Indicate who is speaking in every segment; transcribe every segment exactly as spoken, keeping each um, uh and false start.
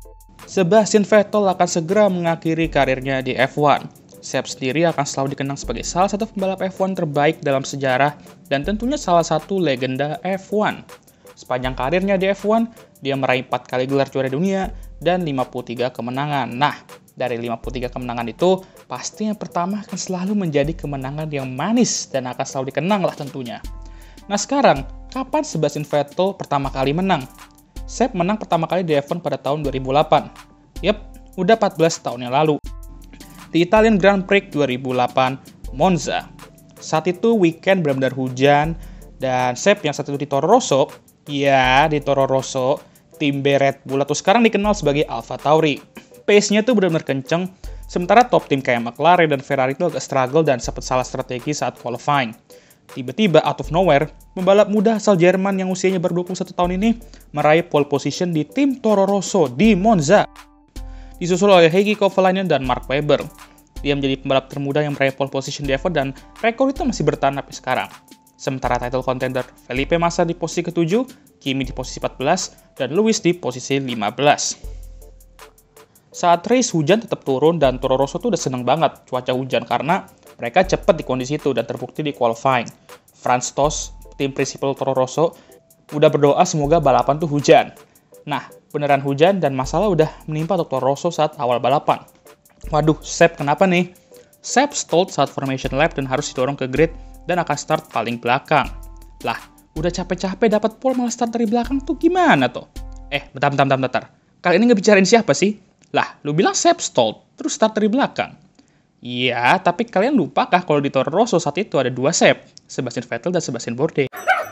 Speaker 1: Sebastian Vettel akan segera mengakhiri karirnya di F satu. Seb sendiri akan selalu dikenang sebagai salah satu pembalap F satu terbaik dalam sejarah dan tentunya salah satu legenda F satu. Sepanjang karirnya di F satu, dia meraih empat kali gelar juara dunia dan lima puluh tiga kemenangan. Nah, dari lima puluh tiga kemenangan itu, pasti yang pertama akan selalu menjadi kemenangan yang manis dan akan selalu dikenang lah tentunya. Nah sekarang, kapan Sebastian Vettel pertama kali menang? Seb menang pertama kali di F satu pada tahun dua ribu delapan. Yap, udah empat belas tahun yang lalu. Di Italian Grand Prix dua ribu delapan, Monza. Saat itu weekend benar-benar hujan, dan Seb yang saat itu di Toro Rosso, ya di Toro Rosso, tim B Red Bull atau sekarang dikenal sebagai Alfa Tauri. Pace-nya tuh benar-benar kenceng, sementara top tim kayak McLaren dan Ferrari itu agak struggle dan sempat salah strategi saat qualifying. Tiba-tiba out of nowhere, pembalap muda asal Jerman yang usianya baru dua puluh satu tahun ini meraih pole position di tim Toro Rosso di Monza. Disusul oleh Heikki Kovalainen dan Mark Webber. Dia menjadi pembalap termuda yang meraih pole position di F satu dan rekor itu masih bertahan sampai sekarang. Sementara title contender Felipe Massa di posisi ketujuh, Kimi di posisi empat belas, dan Lewis di posisi lima belas. Saat race hujan tetap turun dan Toro Rosso tuh udah seneng banget cuaca hujan karena mereka cepat di kondisi itu dan terbukti di qualifying. Franz Tost, tim prinsipal Toro Rosso, udah berdoa semoga balapan tuh hujan. Nah, beneran hujan dan masalah udah menimpa Toro Rosso saat awal balapan. Waduh, Seb kenapa nih? Seb stalled saat formation lap dan harus didorong ke grid dan akan start paling belakang. Lah, udah capek-capek dapat pole malah start dari belakang tuh gimana tuh? Eh, bentar, bentar, bentar, bentar. Kalian ini ngebicarain siapa sih? Lah, lu bilang Seb stalled, terus start dari belakang. Iya, tapi kalian lupakah kalau di Toro Rosso saat itu ada dua Seb, Sebastian Vettel dan Sebastian Bourdais?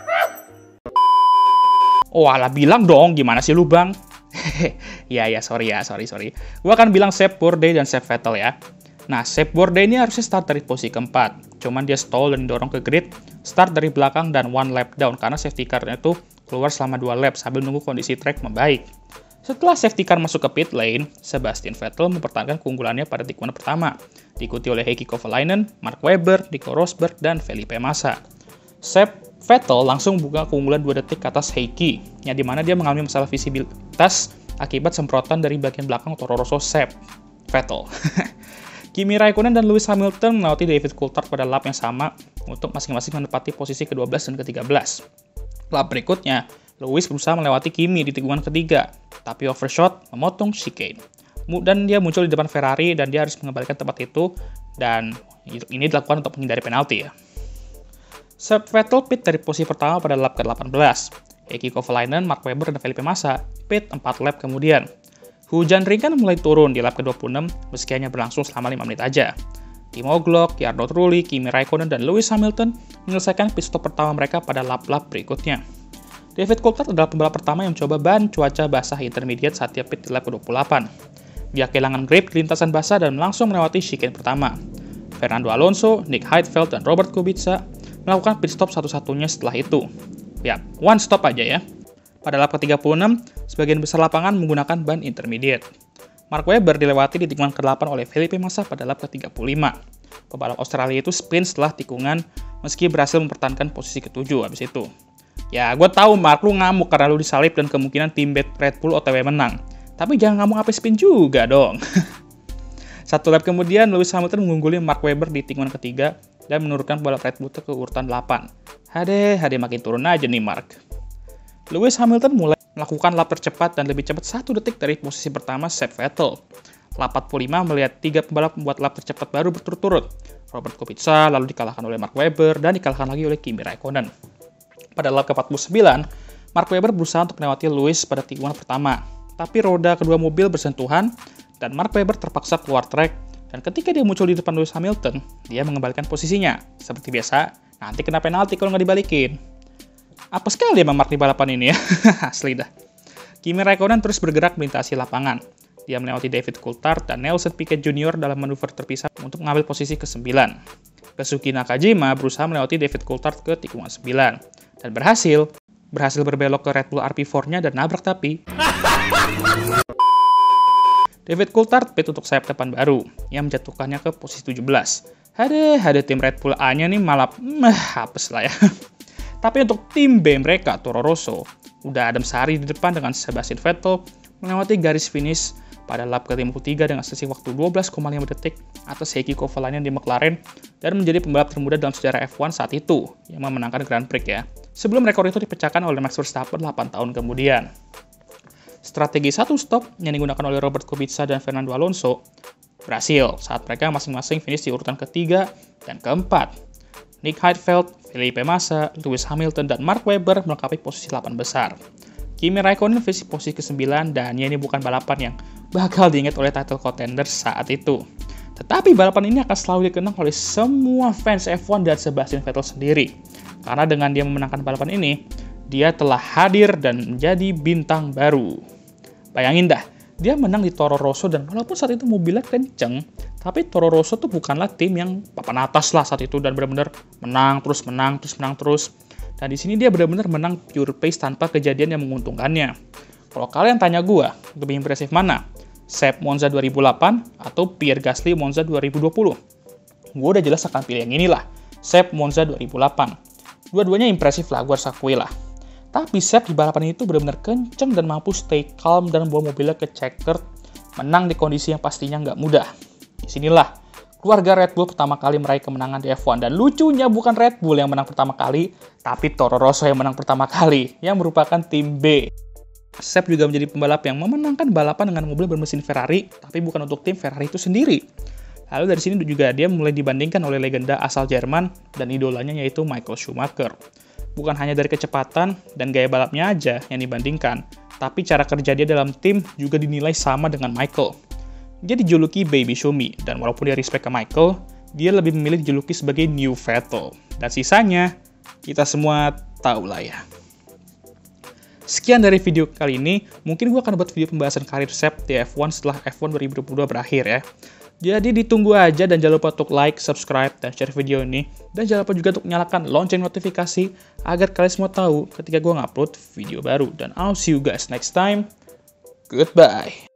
Speaker 1: Oh, alah bilang dong, gimana sih lu bang? ya, ya, sorry ya, sorry, sorry. Gua akan bilang Seb Bourdais dan Seb Vettel ya. Nah, Seb Bourdais ini harusnya start dari posisi keempat. Cuman dia stall dan didorong ke grid, start dari belakang dan one lap down karena safety car-nya itu keluar selama dua lap sambil nunggu kondisi track membaik. Setelah safety car masuk ke pit lane, Sebastian Vettel mempertahankan keunggulannya pada tikungan pertama, diikuti oleh Heikki Kovalainen, Mark Webber, Nico Rosberg, dan Felipe Massa. Seb Vettel langsung buka keunggulan dua detik ke atas Heikki, yang dimana dia mengalami masalah visibilitas akibat semprotan dari bagian belakang Toro Rosso Seb Vettel. Kimi Raikkonen dan Lewis Hamilton melewati David Coulthard pada lap yang sama untuk masing-masing menempati posisi ke dua belas dan ke tiga belas. Lap berikutnya, Lewis berusaha melewati Kimi di tikungan ketiga, tapi overshot memotong chicane. Dan dia muncul di depan Ferrari dan dia harus mengembalikan tempat itu, dan ini dilakukan untuk menghindari penalti ya. Seb Vettel pit dari posisi pertama pada lap ke delapan belas. Heikki Kovalainen, Mark Webber, dan Felipe Massa pit empat lap kemudian. Hujan ringan mulai turun di lap ke dua puluh enam, meski hanya berlangsung selama lima menit aja. Timo Glock, Jarno Trulli, Kimi Raikkonen, dan Lewis Hamilton menyelesaikan pit stop pertama mereka pada lap-lap berikutnya. David Coulthard adalah pembalap pertama yang mencoba ban cuaca basah intermediate saat dia pit di lap ke dua puluh delapan. Dia kehilangan grip di lintasan basah dan langsung melewati chicane pertama. Fernando Alonso, Nick Heidfeld, dan Robert Kubica melakukan pit stop satu-satunya setelah itu. Ya, one stop aja ya. Pada lap ke tiga puluh enam, sebagian besar lapangan menggunakan ban intermediate. Mark Webber dilewati di tikungan ke delapan oleh Felipe Massa pada lap ke tiga puluh lima. Pembalap Australia itu sprint setelah tikungan meski berhasil mempertahankan posisi ketujuh habis itu. Ya, gue tahu Mark, lu ngamuk karena lu disalip dan kemungkinan tim Red Bull O T W menang. Tapi jangan ngamuk sampai spin juga dong. Satu lap kemudian, Lewis Hamilton mengungguli Mark Webber di tikungan ketiga dan menurunkan balap Red Bull ke urutan delapan. Hade, hade makin turun aja nih Mark. Lewis Hamilton mulai melakukan lap tercepat dan lebih cepat satu detik dari posisi pertama Seb Vettel. Lap empat puluh lima melihat tiga pembalap membuat lap tercepat baru berturut-turut. Robert Kubica lalu dikalahkan oleh Mark Webber dan dikalahkan lagi oleh Kimi Raikkonen. Pada lap ke empat puluh sembilan, Mark Webber berusaha untuk melewati Lewis pada tikungan pertama. Tapi roda kedua mobil bersentuhan dan Mark Webber terpaksa keluar trek. Dan ketika dia muncul di depan Lewis Hamilton, dia mengembalikan posisinya. Seperti biasa, nanti kena penalti kalau nggak dibalikin. Apa sekali emang Mark di balapan ini ya? Asli dah. Kimi Raikkonen terus bergerak melintasi lapangan. Dia melewati David Coulthard dan Nelson Piquet Junior dalam manuver terpisah untuk mengambil posisi ke sembilan. Kazuki Nakajima berusaha melewati David Coulthard ke tikungan sembilan. Dan berhasil, berhasil berbelok ke Red Bull R P empat-nya dan nabrak tapi. David Coulthard pit untuk sayap depan baru, yang menjatuhkannya ke posisi tujuh belas. Hade, hade tim Red Bull A-nya nih malah, meh, hapes lah ya. Tapi untuk tim B mereka, Toro Rosso, udah adem sehari di depan dengan Sebastian Vettel, melewati garis finish pada lap ke lima puluh tiga dengan selisih waktu dua belas koma lima detik atas Heikki Kovalainen di McLaren dan menjadi pembalap termuda dalam sejarah F satu saat itu yang memenangkan Grand Prix ya. Sebelum rekor itu dipecahkan oleh Max Verstappen delapan tahun kemudian. Strategi satu stop yang digunakan oleh Robert Kubica dan Fernando Alonso berhasil saat mereka masing-masing finish di urutan ketiga dan keempat. Nick Heidfeld, Felipe Massa, Lewis Hamilton, dan Mark Webber melengkapi posisi delapan besar. Kimi Raikkonen finish posisi kesembilan dan ya ini bukan balapan yang bakal diingat oleh title contender saat itu. Tetapi balapan ini akan selalu dikenang oleh semua fans F satu dan Sebastian Vettel sendiri. Karena dengan dia memenangkan balapan ini, dia telah hadir dan menjadi bintang baru. Bayangin dah, dia menang di Toro Rosso dan walaupun saat itu mobilnya kenceng, tapi Toro Rosso tuh bukanlah tim yang papan atas lah saat itu dan benar-benar menang terus menang terus menang terus. Dan di sini dia benar-benar menang pure pace tanpa kejadian yang menguntungkannya. Kalau kalian tanya gue, lebih impresif mana? Seb Monza dua ribu delapan atau Pierre Gasly Monza dua ribu dua puluh? Gue udah jelas akan pilih yang inilah, Seb Monza dua ribu delapan. Dua-duanya impresif lah, gue harus akui lah. Tapi Seb di balapan itu benar-benar kenceng dan mampu stay calm dan bawa mobilnya ke checkered, menang di kondisi yang pastinya nggak mudah. Disinilah keluarga Red Bull pertama kali meraih kemenangan di F satu. Dan lucunya bukan Red Bull yang menang pertama kali, tapi Toro Rosso yang menang pertama kali, yang merupakan tim B. Seb juga menjadi pembalap yang memenangkan balapan dengan mobil bermesin Ferrari, tapi bukan untuk tim Ferrari itu sendiri. Lalu dari sini juga dia mulai dibandingkan oleh legenda asal Jerman dan idolanya yaitu Michael Schumacher. Bukan hanya dari kecepatan dan gaya balapnya aja yang dibandingkan, tapi cara kerja dia dalam tim juga dinilai sama dengan Michael. Dia dijuluki Baby Schumi, dan walaupun dia respect ke Michael, dia lebih memilih dijuluki sebagai New Vettel. Dan sisanya, kita semua tahu lah ya. Sekian dari video kali ini, mungkin gue akan buat video pembahasan karir Seb di F satu setelah F satu dua ribu dua puluh dua berakhir ya. Jadi ditunggu aja dan jangan lupa untuk like, subscribe, dan share video ini. Dan jangan lupa juga untuk nyalakan lonceng notifikasi agar kalian semua tahu ketika gue ngupload video baru. Dan I'll see you guys next time. Goodbye.